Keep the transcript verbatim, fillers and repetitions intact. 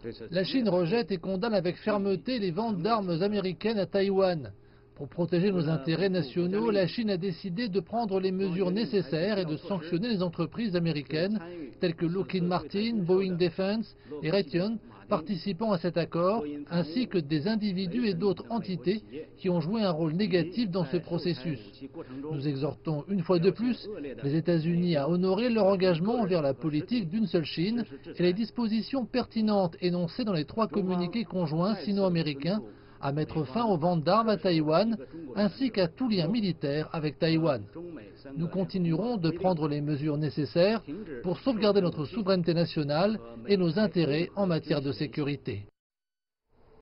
La Chine rejette et condamne avec fermeté les ventes d'armes américaines à Taïwan. Pour protéger nos intérêts nationaux, la Chine a décidé de prendre les mesures nécessaires et de sanctionner les entreprises américaines telles que Lockheed Martin, Boeing Defense et Raytheon participant à cet accord, ainsi que des individus et d'autres entités qui ont joué un rôle négatif dans ce processus. Nous exhortons une fois de plus les États-Unis à honorer leur engagement envers la politique d'une seule Chine et les dispositions pertinentes énoncées dans les trois communiqués conjoints sino-américains à mettre fin aux ventes d'armes à Taïwan, ainsi qu'à tout lien militaire avec Taïwan. Nous continuerons de prendre les mesures nécessaires pour sauvegarder notre souveraineté nationale et nos intérêts en matière de sécurité.